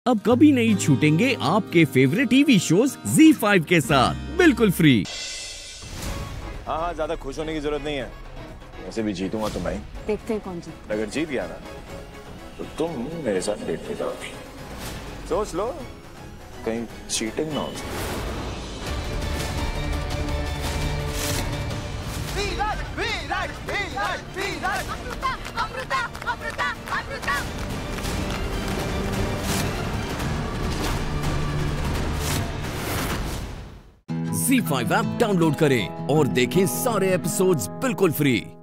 अब कभी नहीं छूटेंगे आपके फेवरेट टीवी शोज ZEE5 के साथ बिल्कुल फ्री। हाँ, ज्यादा खुश होने की जरूरत नहीं है। वैसे भी जीतूंगा तो मैं। देखते हैं कौन जीत। अगर जीत गया ना तो तुम मेरे साथ डेट पे जाओगी। सोच लो, कहीं चीटिंग ना हो जाए। Amrita, Amrita, Amrita, Amrita. ZEE5 app download करें और देखें सारे एपिसोड्स बिल्कुल फ्री।